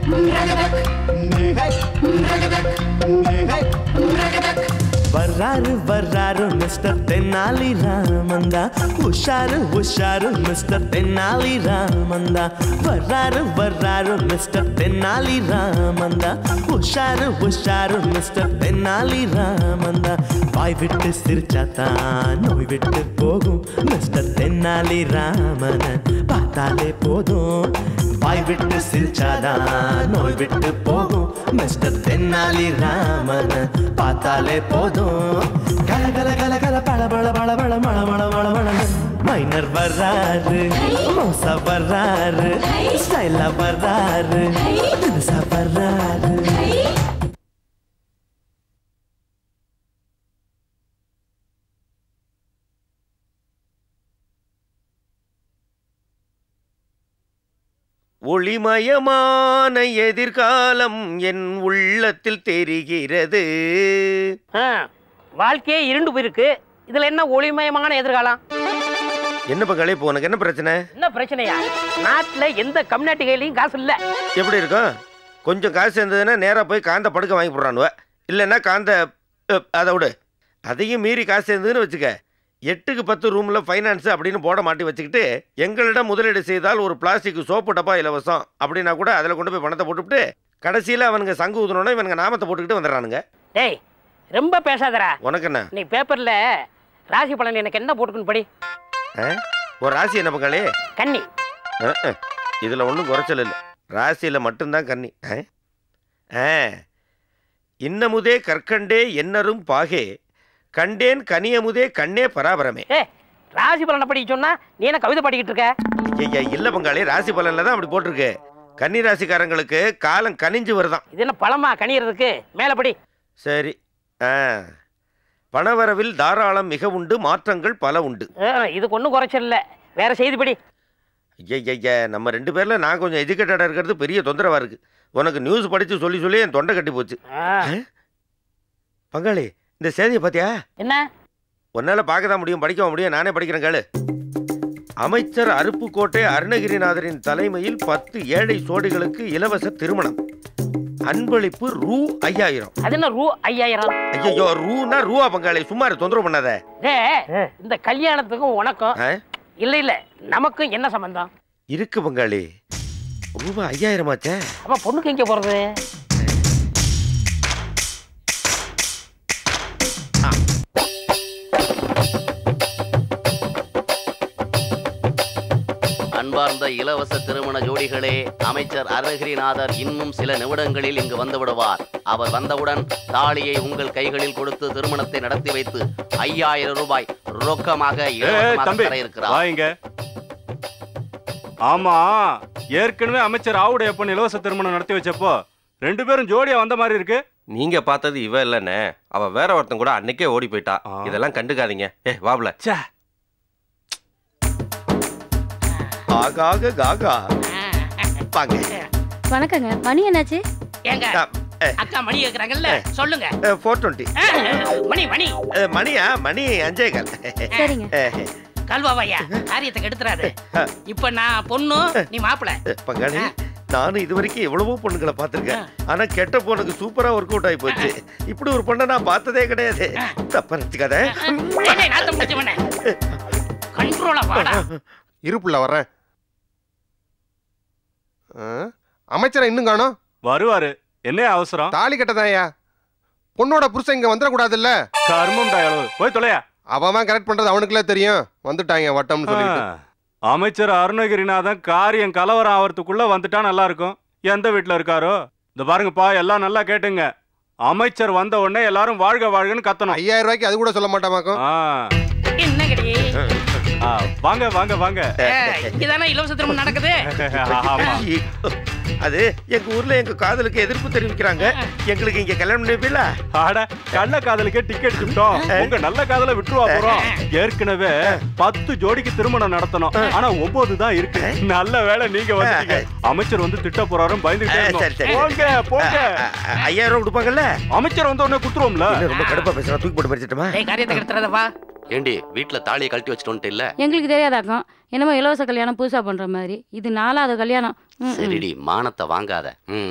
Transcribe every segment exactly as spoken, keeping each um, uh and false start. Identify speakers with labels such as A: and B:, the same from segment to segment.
A: வர்றாரு வர்றாரு மிஸ்டர் தென்னாலி ராமந்தா உஷாரு உஷாரு மிஸ்டர் தென்னாலி ராமந்தா வர்றாரு வர்றாரு மிஸ்டர் தென்னாலி ராமந்தா உஷாரு உஷாரு மிஸ்டர் தென்னாலி ராமந்தா வாய் விட்டு சிரிச்சாத்தான் நோய் விட்டு போகும் மிஸ்டர் தென்னாலி ராமன் பார்த்தாலே போதும் வாய் விட்டு சிரிச்சாதான் நோய் விட்டு போகும் மிஸ்டர் தென்னாலி ராமன் பார்த்தாலே போதும் கல கல கல கல பள பள பள பள மள மள மள மள மைனர் வர்றாரு மோசா வர்றாரு ஸ்டைலா வர்றாரு தினுசா வர்றாரு
B: ஒளிமயமான எதிர்காலம் என் உள்ளத்தில் தெரிகிறது.
C: வாழ்க்கையே இருண்டு போயிருக்கு, இதுல என்ன ஒளிமயமான எதிர்காலம்?
B: என்ன பங்காளி இப்போ உனக்கு என்ன பிரச்சனை?
C: என்ன பிரச்சனையா? நாட்டுல எந்த கம்யூனிட்டி கையிலையும் காசு இல்ல. எப்படி இருக்கும்?
B: கொஞ்சம் காசு இருந்ததுன்னா நேரா போய் காந்த படுக்க வாங்கி போடுறானுவ, இல்லைன்னா காந்த அதை விடு. அதையும் மீறி காசு இருந்ததுன்னு வச்சுக்க, எட்டுக்கு பத்து ரூம்ல ஃபைனான்ஸ் அப்படின்னு போட மாட்டி வச்சுக்கிட்டு எங்களிடம் முதலீடு செய்தால் ஒரு பிளாஸ்டிக் சோப்பு டப்பா இலவசம் அப்படின்னா கூட அதில் கொண்டு போய் பணத்தை போட்டுவிட்டு கடைசியில் அவனுங்க சங்கு ஊதுனோட இவனுங்க நாமத்தை போட்டுக்கிட்டு வந்துடுறானுங்க.
C: டேய் ரொம்ப பேசாதடா.
B: உனக்கு என்ன?
C: நீ பேப்பர்ல ராசி பலன் எனக்கு என்ன போட்டுக்குன்னு படி.
B: ஒரு ராசி என்ன பங்காளி?
C: கன்னி.
B: இதில் ஒன்றும் குறைச்சல் இல்லை, ராசியில் மட்டும்தான் கன்னி. இன்னமுதே கற்கண்டே என்னரும் பாகே கண்டேன் கனியமுதே கண்ணே பராபரமே.
C: ராசி பலனை படி சொன்னா நீ என்ன கவிதை படிக்கிட்டு இருக்க?
B: ஐயா இல்ல பங்காளி, ராசி பலன்ல தான் அப்படி போட்டிருக்கு. கன்னி ராசிக்காரங்களுக்கு காலம் கனிஞ்சு வருதான்.
C: இது என்ன பழமா கனியறதுக்கு? மேல படி.
B: சரி. பணவரவில் தாராளம் மிக உண்டு, மாற்றங்கள் பல உண்டு.
C: இதுக்கு ஒன்றும் குறைச்சல் இல்லை, வேற செய்தி படி.
B: ஐயா நம்ம ரெண்டு பேர்ல நான் கொஞ்சம் எஜுகேட்டடா இருக்கிறது பெரிய தொந்தரவா இருக்கு. உனக்கு நியூஸ் படிச்சு சொல்லி சொல்லி என் தொண்டை கட்டி போச்சு. பங்காளி இந்த செய்தியை பாத்தியா?
C: என்ன?
B: உன்னால பார்க்கதான் முடியும், படிக்க முடியும். நானே படிக்கிறேன் கேளு. அமைச்சர் அருப்புக்கோட்டை அருணகிரிநாதரின் தலைமையில் பத்து ஏழை சோடிகளுக்கு இலவச திருமணம், அன்பளிப்பு ரூ ஐயாயிரம்.
C: அது என்ன ரூ ஐயாயிரம்?
B: ஐயோ ரூனா ரூவா பங்காளி, சும்மா தொந்தரவு பண்ணாத.
C: இந்த கல்யாணத்துக்கும் உனக்கும் இல்ல இல்ல நமக்கும் என்ன சம்பந்தம்
B: இருக்கு பங்காளி? ரூபா ஐயாயிரம் ஆச்சே.
C: அப்ப பொண்ணுக்கு எங்க போறது?
D: அன்பார்ந்த இலவச திருமண ஜோடிகளே, அமைச்சர் அருணகிரிநாதர் இன்னும் சில நிமிடங்களில் இங்கு வந்து விடுவார். அவர் வந்தவுடன் தாலியை உங்கள் கைகளில் கொடுத்து திருமணத்தை நடத்தி வைத்து ஐயாயிரம் ரூபாய் ரொக்கமாக தர இருக்கிறார்.
E: ஆமா, ஏற்கனவே அமைச்சர் ஆவுடையப்பன் இலவச திருமணம் நடத்தி வச்சப்போ ரெண்டு பேரும் ஜோடியா வந்த மாதிரி இருக்கு.
F: நீங்க பார்த்தது இவ இல்லன்னு, அவ வேற ஒருத்தன் கூட அன்னைக்கே ஓடி போயிட்டா. இதெல்லாம் கண்டுக்காதீங்க. ஏ வாப்ல.
B: ஆகாக காகா. பாங்க.
G: வணக்கங்க. மணி என்னாச்சு?
C: ஏங்க அக்கா மணி கேக்குறாங்கல்ல, சொல்லுங்க.
B: நானூற்று இருபது.
C: மணி மணி
B: மணியா? மணி அஞ்சே கால்.
G: சரிங்க.
C: கல்வாவையா காரியத்தை கெடுத்துறாரு. இப்ப நான் பொண்ணு, நீ மாப்பிள.
B: பங்காளி நானும் இது வரைக்கும் எவ்வளவோ பொண்ணுங்களை பார்த்திருக்கேன், ஆனா கெட்ட பொண்ணுக்கு சூப்பரா ஒர்க் அவுட் ஆகி போச்சு. இப்படி ஒரு பொண்ணை நான் பார்த்ததே கிடையாது. தப்பா நினைச்சுக்காத.
C: கண்ட்ரோலா வாடா.
H: இருப்புல வர்றேன். அமைச்சரை இன்னும் காணோம்.
E: வருவாரு, என்ன அவசரம்?
H: தாலி கட்டதாயா, பொண்ணோட புருஷன் இங்க வந்துடக்கூடாது இல்ல?
E: கர்மம் போய் தொலையா.
H: அவன் கரெக்ட் பண்றது அவனுக்குள்ள தெரியும். வந்துட்டாங்க வட்டம்னு சொல்லிட்டு.
E: அமைச்சர் அருணகிரிநாதன் காரியம் கலவரம் ஆவறதுக்குள்ள வந்துட்டா நல்லா இருக்கும். எந்த வீட்டுல இருக்காரோ? இந்த பாருங்கப்பா, எல்லாம் நல்லா கேட்டுங்க. அமைச்சர் வந்த உடனே எல்லாரும் வாழ்க வாழ்கன்னு கத்தணும்.
H: ஐயாயிரம் ரூபாய்க்கு அது கூட சொல்ல மாட்டாமாக்கும்.
C: என்ன கிடையே?
E: வாங்க வாங்க வாங்க.
C: இங்கதானே இலவச திருமணம் நடக்குது.
B: அது எங்க ஊர்ல எங்க காதலுக்கு எதிர்ப்பு தெரிவிக்கிறாங்க. எங்களுக்கு இங்க கல்யாணம் பண்ணிப்பீல?
E: ஆட கள்ள காதலுக்கே டிக்கெட் கிட்டோம். உங்க நல்ல காதலை விட்டுருவா போறோம். ஏற்கனவே பத்து ஜோடிக்கு திருமணம் நடத்தணும், ஆனா ஒன்பது தான் இருக்கு. நல்ல வேலை நீங்க வந்தீங்க. அமைச்சர் வந்து திட்ட போறாரும் பயந்துகிட்டே. போங்க போங்க.
B: ஐயாயிரம் ரூபாய் கொடுப்பாங்கல்ல?
E: அமைச்சர் வந்த உடனே குடுத்துருவோம்ல.
B: ரொம்ப கடுப்பா பேசுறா, தூக்கி போட்டு மறிச்சிட்டுமா?
C: காரியத்தை கெடுத்துறதப்பா.
D: ஏண்டி வீட்டுல தாலியை கழட்டி வச்சுட்டு இல்ல?
G: எங்களுக்கு தெரியாதாக்கும். என்னமோ இலவச கல்யாணம் புதுசா பண்ற மாதிரி. இது நாலாவது கல்யாணம்.
D: சரிடி, மானத்தை வாங்காத.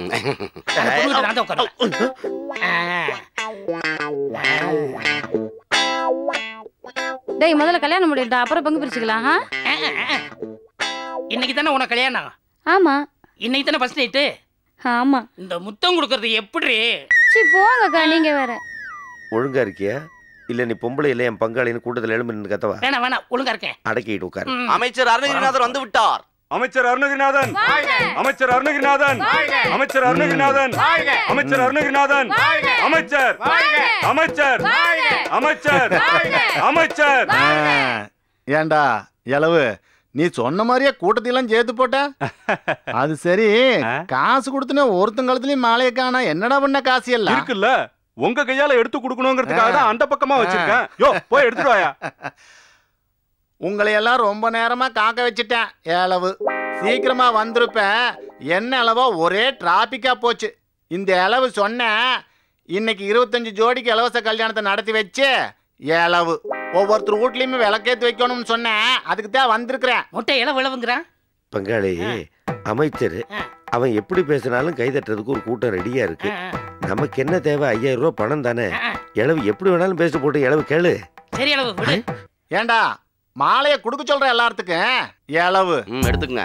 G: டேய் முதல்ல கல்யாணம் முடியட்டா, அப்புறம் பங்கு பிரிச்சுக்கலாம்.
C: இன்னைக்கு தானே உனக்கு கல்யாணம்?
G: ஆமா.
C: இன்னைக்கு தானே ஃபர்ஸ்ட் நைட்டு?
G: ஆமா.
C: இந்த முத்தம் கொடுக்கறது எப்படி?
G: சி போங்கக்கா, நீங்க வேற.
B: ஒழுங்கா இருக்கியா? இல்ல நீ பொம்பளை இல்ல என் பங்காளின்னு கூட்டத்தில் எழும்பி நின்று கத்தவா?
C: வேணாம் வேணாம், ஒழுங்கா இருக்கேன்.
B: அடக்கிட்டு உட்காரு.
D: அமைச்சர் அருணகிரிநாதர் வந்து விட்டார்.
E: அமைச்சர் அருணகிரிநாதன், அமைச்சர் அருணகிரிநாதன், அமைச்சர் அருணகிரிநாதன், அமைச்சர் அருணகிரிநாதன், அமைச்சர் அமைச்சர் அமைச்சர் அமைச்சர்.
I: ஏண்டா எலவு, நீ சொன்ன மாதிரியே கூட்டத்தையெல்லாம் சேர்த்து போட்ட? அது சரி, காசு கொடுத்துன ஒருத்தங்கலத்துலயும் மாலையை காணா, என்னடா பண்ண காசு எல்லாம்
E: இருக்குல்ல, உங்க கையால எடுத்து கொடுக்கணுங்கிறதுக்காக தான் அந்த பக்கமா வச்சிருக்கேன். யோ போய் எடுத்துட்டு வாயா.
I: உங்களை எல்லாம் ரொம்ப நேரமா காக்க வச்சுட்டேன். ஏளவு சீக்கிரமா வந்திருப்பேன். என்ன அளவோ ஒரே டிராபிக்கா போச்சு. இந்த அளவு சொன்ன இன்னைக்கு இருபத்தஞ்சு ஜோடிக்கு இலவச கல்யாணத்தை நடத்தி வச்சு ஏளவு ஒவ்வொருத்தர் வீட்லயுமே விளக்கேத்து வைக்கணும்னு சொன்னேன். அதுக்கு தான் வந்திருக்கிறேன்.
C: முட்டை இளவு இளவுங்கிறான்
B: பங்காளி. அமைச்சர் அவன் எப்படி பேசினாலும் கைதட்டுறதுக்கு ஒரு கூட்டம் ரெடியா இருக்கு. நமக்கு என்ன தேவை? ஐயாயிரம் ரூபாய் பணம் தானே. இளவு எப்படி வேணாலும் பேச போட்டு இளவு கேளு.
C: சரி இளவு விடு.
I: ஏண்டா மாலையை கொடுக்க சொல்ற எல்லாத்துக்கும் இளவு
D: எடுத்துக்கங்க.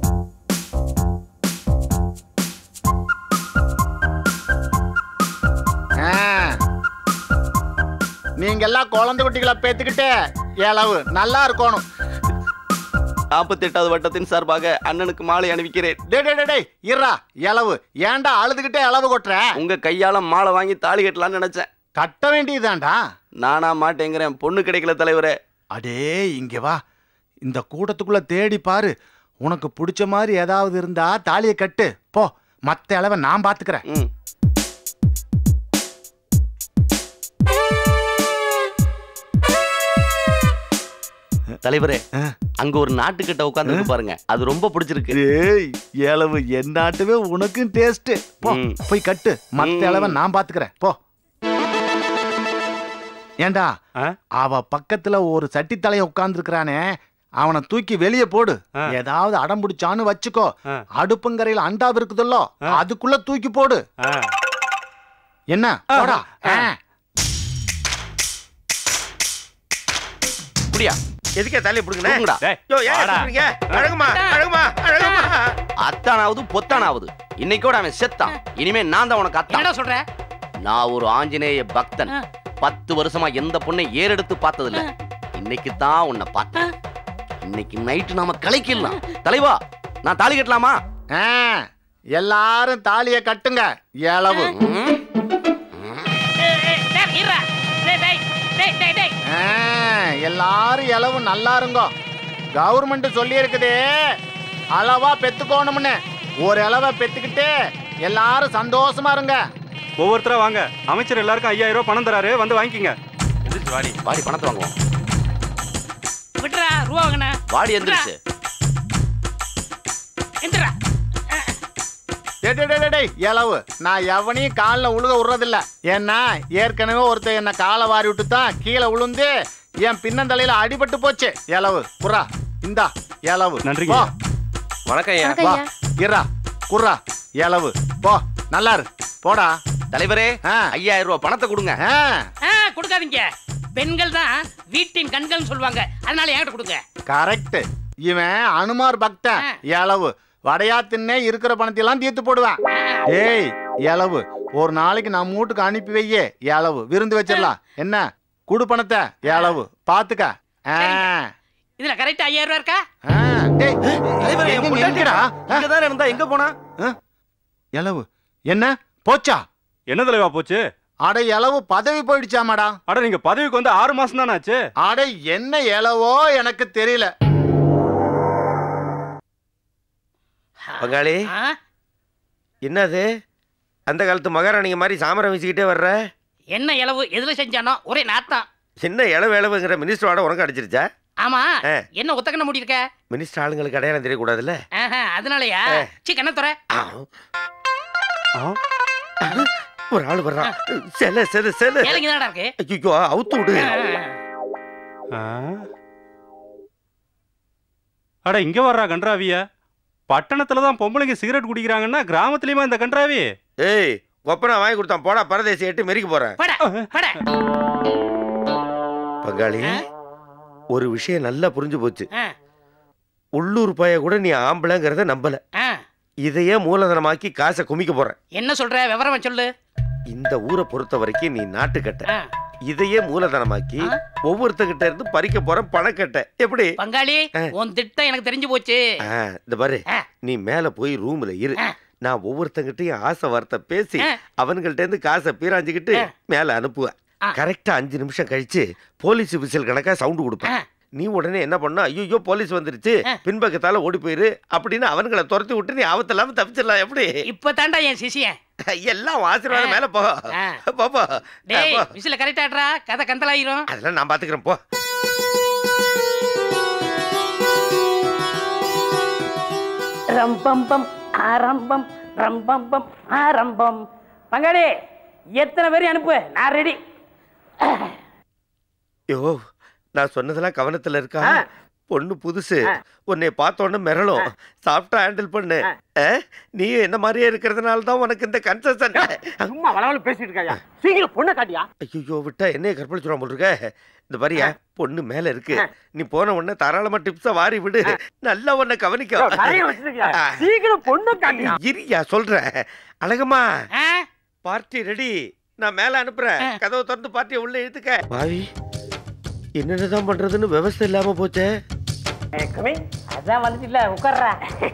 I: நீங்க எல்லாம் குழந்தை குட்டிகளை பேத்துக்கிட்டு இளவு நல்லா இருக்கணும்.
D: நாற்பத்தி எட்டாவது வட்டத்தின் சார்பாக அண்ணனுக்கு மாலை அணிவிக்கிறேன்.
I: டே டே டே இருடா இளவு, ஏன்டா அழுதுகிட்டே இளவு கொட்டுற?
D: உங்க கையால மாலை வாங்கி தாலி கட்டலாம்னு நினைச்சேன்.
I: கட்ட வேண்டியதுதான்டா.
D: நானா மாட்டேங்கிறேன், பொண்ணு கிடைக்கல தலைவரே.
I: அடே இங்க வா, இந்த கூட்டத்துக்குள்ள தேடி பாரு. உனக்கு பிடிச்ச மாதிரி ஏதாவது இருந்தா தாலியை கட்டு போ. மத்த அளவை நான் பாத்துக்கிறேன்.
D: தலைவரே, அங்க ஒரு நாட்டுக்கிட்ட உட்கார்ந்து பாருங்க, அது ரொம்ப பிடிச்சிருக்கு.
I: ஏய் ஏளவு, என் நாட்டுவே உனக்கும் டேஸ்ட். போ போய் கட்டு, மத்த அளவை நான் பாத்துக்கிறேன் போ. ஏண்டா அவ பக்கத்துல ஒரு சட்டி தலைய உட்கார்ந்து இருக்கிறானே, அவனை தூக்கி வெளியே போடு. ஏதாவது அடம் பிடிச்சான்னு வச்சுக்கோ, அடுப்புங்கரையில் அண்டா இருக்குதுல்லோ அதுக்குள்ள தூக்கி போடு. என்ன போடா.
D: புரியா?
B: எதுக்கே தலையை பிடுங்கடா? யோ ஏன் சொல்றீங்க? அழகுமா அழகுமா அழகுமா.
D: அத்தானாவது பொத்தானாவது இன்னைக்கோட அவன் செத்தான். இனிமே நான் தான் உனக்கு அத்தான்.
C: என்ன சொல்ற?
D: நான் ஒரு ஆஞ்சநேய பக்தன். பத்து வருஷமா எந்த பொண்ணை ஏறெடுத்து பார்த்தது இல்ல. இன்னைக்கு தான் உன்னை பார்த்தேன். இன்னைக்கு நைட்டு நாம கலைக்கலாம். தலைவா, நான் தாலி கட்டலாமா?
I: எல்லாரும் தாலியை கட்டுங்க. ஏளவு எல்லாரும் இளவு நல்லா இருங்கோ. கவர்மெண்ட் சொல்லி இருக்குது அளவா பெத்துக்கோணும்னு. ஒரு இளவை பெத்துக்கிட்டு எல்லாரும் சந்தோஷமா இருங்க.
E: ஒவ்வொருத்தரா வாங்க. அமைச்சர் எல்லாருக்கும் ஐயாயிரம் ரூபாய் பணம் தராரு, வந்து வாங்கிக்கங்க.
D: எந்திரிச்சு வாடி, வாடி பணத்தை வாங்குவோம்.
C: விட்டுறா ரூபா வாங்கண்ணா.
D: வாடி எந்திரிச்சு.
C: எந்திரா.
I: இளவு நான் எவனையும் காலில் உழுக விடுறதில்ல. ஏன்னா ஏற்கனவே ஒருத்தர் என்ன காலை வாரி விட்டு தான் கீழே விழுந்து என் பின்னந்தலையில அடிபட்டு போச்சு. இளவு குர்ரா, இந்தா இளவு.
E: நன்றி.
F: வணக்கம்.
I: இரா குர்ரா இளவு போ. நல்லா இரு போடா.
D: தலைவரே, ஐயாயிரம் ரூபாய் பணத்தை கொடுங்க.
C: கொடுக்காதீங்க. பெண்கள் தான் வீட்டின் கண்கள் சொல்லுவாங்க, அதனால என்கிட்ட கொடுங்க.
I: கரெக்ட். இவன் அனுமார் பக்தன். இளவு வடையா தின்னே இருக்கிற பணத்தை எல்லாம் தீர்த்து போடுவேன். ஏய் இளவு, ஒரு நாளைக்கு நம்ம வீட்டுக்கு அனுப்பி வையே. இளவு விருந்து வச்சிடலாம். என்ன குடு பணத்தை. இளவு பாத்துக்க.
C: இதுல கரெக்டா ஐயாயிரம் ரூபாய் இருக்கா?
D: எங்க போனா?
I: இளவு என்ன போச்சா?
E: என்ன தலைவா போச்சு?
I: அட இளவு பதவி போயிடுச்சாமாடா.
E: அட நீங்க பதவிக்கு வந்து ஆறு மாசம் தானே ஆச்சு.
I: அட என்ன இளவோ எனக்கு தெரியல.
B: பங்காளி, என்னது அந்த காலத்து மகாராணிங்க மாதிரி சாமரம் வீசிக்கிட்டே வர்ற?
C: என்ன இளவு எதுல செஞ்சானோ ஒரே நாத்தான்.
B: என்ன இளவு இளவுங்கிற மினிஸ்டரோட உனக்கு அடிச்சிருச்சா?
C: ஆமா. என்ன ஒத்தக்கண்ண மூடி இருக்க?
B: மினிஸ்டர் ஆளுங்களுக்கு அடையாளம் தெரியக்கூடாதுல்ல,
C: அதனாலயா? சி கண்ண துற.
B: ஒரு ஆள் வர்றான். செல செல செல.
C: ஏலங்க தானடா இருக்கு.
B: ஐயோ அவுத்து விடு.
E: அட இங்க வர்றா கன்றாவிய. பட்டணத்துல தான் பொம்பளைங்க சிகரெட் குடிக்கிறாங்கன்னா கிராமத்துலயுமா இந்த கன்றாவி?
B: ஏய் கொப்பனா வாங்கி கொடுத்தான் போடா, பரதேசி எட்டு மெரிக்க போறேன். பங்காளி ஒரு விஷயம் நல்லா புரிஞ்சு போச்சு. உள்ளூர் பைய கூட நீ ஆம்பளைங்கிறத நம்பல. இதையே மூலதனமாக்கி காசை குமிக்க போற.
C: என்ன சொல்ற விவரமா சொல்லு.
B: இந்த ஊரை பொறுத்த வரைக்கும் நீ நாட்டுக்கட்ட, இதையே மூலதனமாக்கி ஒவ்வொருத்தகிட்ட இருந்து பறிக்க போற பணக்கட்ட. எப்படி
C: பங்காளி உன் திட்டம் எனக்கு தெரிஞ்சு போச்சு.
B: இந்த பாரு, நீ மேல போய் ரூம்ல இரு. நான் ஒவ்வொருத்தங்கிட்டையும் ஆசை வார்த்தை பேசி அவன்கிட்ட இருந்து காசை பீராஞ்சிக்கிட்டு மேல அனுப்புவேன். கரெக்டா அஞ்சு நிமிஷம் கழிச்சு போலீஸ் விசில் கணக்கா சவுண்ட் கொடுப்பேன். நீ உடனே என்ன பண்ணா, ஐயோ போலீஸ் வந்துருச்சு பின்பக்கத்தால ஓடி போயிரு அப்படின்னு அவன்களை துரத்தி விட்டு நீ ஆபத்தில்லாம தப்பிச்சிடலாம். எப்படி
C: இப்ப தாண்டா என் சிசியன்
B: எல்லாம் ஆசீர்வாதம் மேல போ பாப்பா.
C: விசில கரெக்டாடுறா, கதை கந்தலாயிரும்.
B: அதெல்லாம் நான் பாத்துக்கிறேன் போ.
C: ரம்பம்பம் ஆரம்பம் ரம்பம்பம் ஆரம்பம். பங்காளி எத்தனை பேர் அனுப்பு, நான் ரெடி.
B: யோ நான் சொன்னதெல்லாம் கவனத்துல இருக்கா? பொண்ணு புதுசு, உன்னை பார்த்தோன்னு மிரளும். சாஃப்டா ஹேண்டில் பண்ணு. நீ என்ன மாதிரியே இருக்கிறதுனால தான் உனக்கு இந்த கன்செஷன்.
J: சும்மா வளவள பேசிட்டு இருக்காயா? சீக்கிரம் பொண்ணை காட்டியா?
B: ஐயோ விட்டா என்னைய கற்பழிச்சுடுவான் போல் இருக்க. இந்த பாரியா பொண்ணு மேல இருக்கு, நீ போன உடனே தாராளமா டிப்ஸ வாரி விடு. நல்லா உன்னை கவனிக்க.
J: சீக்கிரம் பொண்ணு காட்டியா?
B: இரியா சொல்றேன். அழகம்மா பார்ட்டி ரெடி, நான் மேல அனுப்புறேன். கதவை திறந்து பார்ட்டியை உள்ள இழுத்துக்க. பாவி என்னதான் பண்றதுன்னு விவசாயம் இல்லாம போச்சே.
C: அதான் வந்துட்டு இல்ல உட்கார்றா.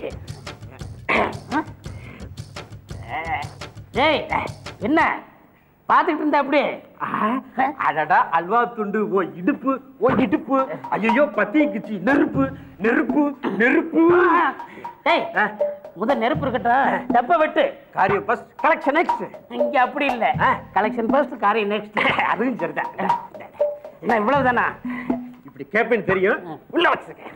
C: ஏய் என்ன பாத்துக்கிட்டு இருந்தா அப்படி?
J: அடடா அல்வா துண்டு. ஓ இடுப்பு, ஓ இடுப்பு. ஐயோ பத்திக்குச்சி. நெருப்பு நெருப்பு நெருப்பு.
C: ஏய் முதல் நெருப்பு இருக்கட்டும், டப்ப வெட்டு.
J: காரியம் ஃபர்ஸ்ட், கலெக்ஷன் நெக்ஸ்ட்.
C: இங்க அப்படி இல்ல, கலெக்ஷன் ஃபர்ஸ்ட் காரியம் நெக்ஸ்ட்.
J: அதுவும் சரிதான்.
C: என்ன இவ்வளவுதானா?
J: இப்படி கேப்பேன்னு தெரியும், உள்ள வச்சிருக்கேன்.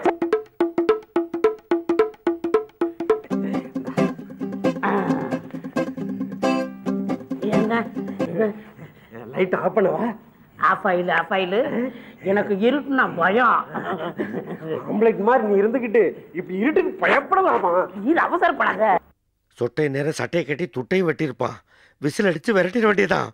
C: என்ன
J: லைட் ஆஃப் பண்ணவா?
C: ஆஃப் ஆயிலு ஆஃப் ஆயிலு. எனக்கு இருட்டுனா பயம்.
J: ஆம்பளைக்கு மாதிரி நீ இருந்துகிட்டு இப்படி இருட்டுக்கு பயப்படலாமா?
C: இது அவசரப்படாத.
B: சொட்டை நேரம் சட்டையை கட்டி துட்டையும் வெட்டியிருப்பான். விசில் அடிச்சு விரட்டிட வேண்டியதான்.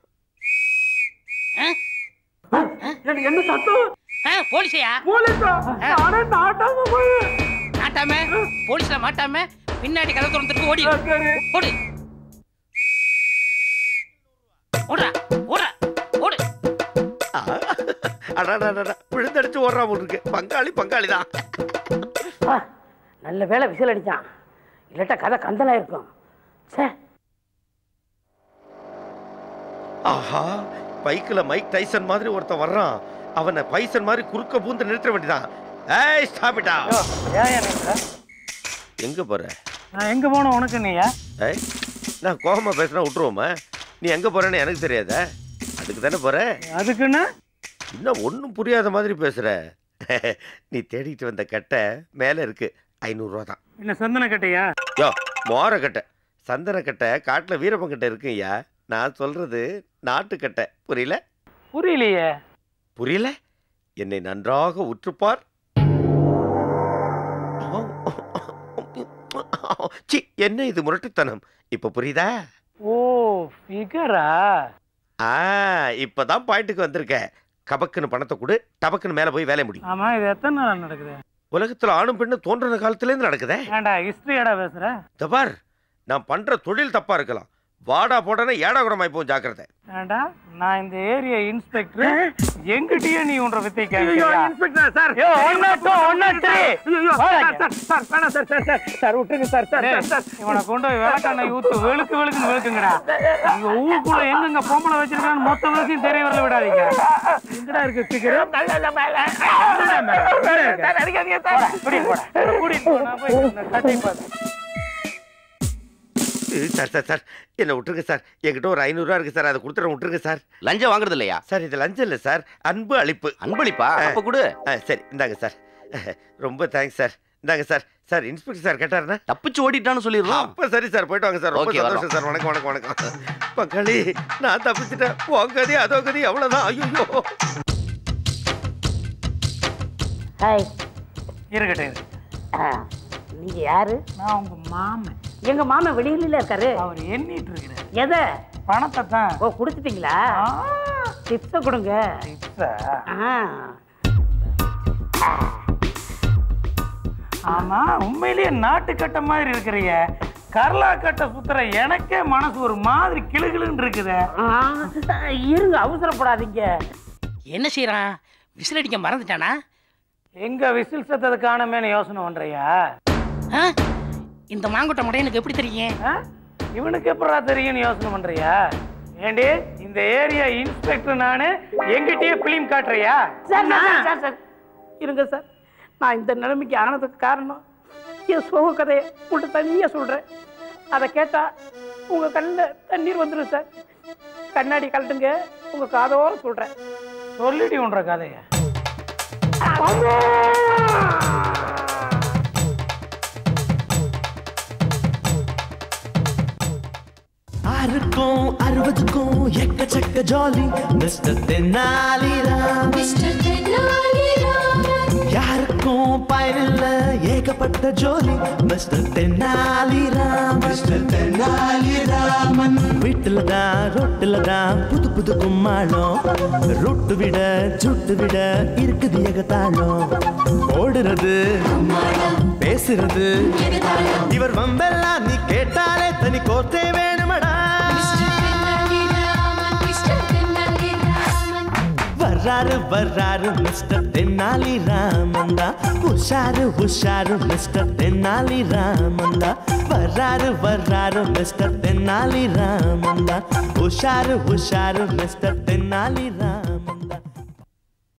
J: என்ன சத்தம்?
C: போலீஸையா?
J: போலீஸா? நாட்டாம
C: நாட்டாம போலீஸ்ல மாட்டாம பின்னாடி கதை திறந்துட்டு ஓடி ஓடு. ஓடுறா ஓடுறா ஓடு.
B: விழுந்தடிச்சு ஓடுறா போல் இருக்கு. பங்காளி பங்காளி தான்.
C: நல்ல வேலை விசில் அடிச்சான், இல்லாட்டா கதை கந்தலா இருக்கும்.
B: ஆஹா பைக்கில் மைக் டைசன் மாதிரி ஒருத்தன் வர்றான். அவனை பைசன் மாதிரி குறுக்க பூந்து நிறுத்த வேண்டியதான். ஏய் ஸ்டாப்பிட்டா. எங்க போற?
J: நான் எங்க போன உனக்கு நீயா?
B: ஏய் நான் கோபமா பேசுனா விட்டுருவோமா? நீ எங்க போறேன்னு எனக்கு தெரியாத? அதுக்கு தானே போற.
J: அதுக்குன்னா
B: இன்னும் ஒன்றும் புரியாத மாதிரி பேசுற. நீ தேடிட்டு வந்த கட்டை மேல இருக்கு, ஐநூறுரூவா தான்.
J: என்ன சந்தன கட்டையா?
B: யோ மோர கட்டை. சந்தன கட்டை காட்டுல வீரப்பன் கட்டை இருக்குய்யா. நான் சொல்றது நாட்டுக்கட்டை. புரியல?
J: புரியலையே.
B: புரியல? என்னை நன்றாக உற்றுப்பார். சி என்ன இது முரட்டுத்தனம். இப்ப புரியுதா?
J: ஓ ஃபிகரா?
B: ஆ இப்பதான் பாயிண்ட்டுக்கு வந்திருக்க. கபக்குன்னு பணத்தை கொடு, டபக்குன்னு மேல போய் வேலைய முடியும்.
J: ஆமா இது எத்தனை நாள் நடக்குது?
B: உலகத்துல ஆணும் பெண்ணு தோன்றின காலத்துல இருந்து நடக்குதே.
J: ஏண்டா ஹிஸ்டரியாடா பேசுற?
B: தபார் நான் பண்ற தொழில் தப்பா இருக்கலாம், வாடா போடனே ஏடா கூட மாய்ப்போம். ஜாக்கிரதை.
J: ஏண்டா நான் இந்த ஏரியா இன்ஸ்பெக்டர், எங்கிட்டயே நீ உன்ற வித்தை கேக்குறியா? இன்ஸ்பெக்டர் சார் யோ one naught two one naught three. Sir sir வேணா சார் சார் சார் சார் விட்டுங்க சார் சார் சார். இவனை கொண்டு போய் வேலைக்கான ஊத்து வெளுக்கு வெளுக்குன்னு வெளுக்குங்கடா. இங்க ஊருக்குள்ள எங்கெங்க பொம்பளை வச்சிருக்கான்னு மொத்த விஷயம் தெரிய வரல விடாதீங்க. எங்கடா இருக்கு ஸ்பீக்கர்? நல்ல நல்ல மேல சார் அடிக்காதீங்க சார். கூடி போடா கூடி போடா போய் கட்டை பாத்து.
B: சார் சார் சார் என்ன விட்டுருங்க சார். என்கிட்ட ஒரு ஐநூறுரூவா இருக்கு சார், அதை கொடுத்துட விட்டுருங்க சார்.
D: லஞ்சம் வாங்குறது இல்லையா
B: சார்? இது லஞ்சம் இல்லை சார், அன்பு அளிப்பு.
D: அன்பளிப்பா? அப்ப கொடு.
B: சரி இந்தாங்க சார். ரொம்ப தேங்க்ஸ் சார். இந்தாங்க சார். சார் இன்ஸ்பெக்டர் சார் கேட்டாருன்னா
D: தப்பிச்சு ஓடிட்டான்னு சொல்லிடுறோம்.
B: அப்ப சரி சார் போயிட்டு வாங்க சார். ரொம்ப சந்தோஷம் சார். வணக்கம் வணக்கம் வணக்கம். பங்காளி நான் தப்பிச்சுட்டேன். உன் கதி அதோ கதி அவ்வளோதான். ஐயோ
C: ஹாய்.
J: இருக்கட்டும்.
C: நீங்க யாரு?
J: நான் உங்க மாமன்.
C: எங்க மாமன் வெளியில இருக்காரு.
J: அவர் எண்ணிட்டு இருக்கிறார்.
C: எதை?
J: பணத்தை தான்.
C: ஓ, கொடுத்துட்டீங்களா? டிப்ஸ கொடுங்க.
J: டிப்ஸா? ஆமா, உண்மையிலேயே நாட்டு கட்ட மாதிரி இருக்கிறீங்க. கர்லா கட்ட சுத்துற எனக்கே மனசு ஒரு மாதிரி கிளுகிளுன்னு இருக்குது.
C: இருங்க, அவசரப்படாதீங்க.
K: என்ன செய்யறான்? விசில் அடிக்க மறந்துட்டானா?
J: எங்க விசில் சத்தத்தை காணமேன்னு யோசனை பண்றியா?
K: இந்த மாங்கொட்டை முறை எனக்கு எப்படி தெரியும்?
J: இவனுக்கு எப்படா தெரியும்னு யோசனை பண்றியா? ஏண்டி, இந்த ஏரியா இன்ஸ்பெக்டர் நானு, எங்கிட்டயே பிலிம் காட்டுறியா?
C: சார் சார் சார் இருங்க சார். நான் இந்த நிலைமைக்கு ஆனதுக்கு காரணம் என் சோக கதையை உங்கள்கிட்ட தனியாக சொல்கிறேன். அதை கேட்டால் உங்கள் கண்ணில் தண்ணீர் வந்துடும் சார். கண்ணாடி கலட்டுங்க, உங்கள் காதோட சொல்கிறேன்.
J: சொல்லிடி உன்ற கதைய.
A: ஆறுக்கும் அறுபதுக்கும் எக்கச்சக்க ஜாலி மிஸ்டர் தெனாலிராமன். யாருக்கும் பயனில்ல ஏகப்பட்ட ஜோலி மிஸ்டர் தெனாலிராமன். மிஸ்டர் தெனாலிராமன். வீட்டுல தான் ரொட்டுல தான் புது புது கும்மாளம். ரொட்டு விட சுட்டு விட இருக்குது ஏகத்தாளம். ஓடுறது பேசுறது இவர் வம்பெல்லாம் நீ கேட்டாலே தனி கோர்த்தே வேணுமடா. வர்றாரு வர்றாரு மிஸ்டர் தெனாலிராமன் தான். உஷாரு உஷாரு மிஸ்டர் தெனாலிராமன் தான். வர்றாரு வர்றாரு மிஸ்டர் தெனாலிராமன் தான். உஷாரு உஷாரு மிஸ்டர் தெனாலிராமன் தான்.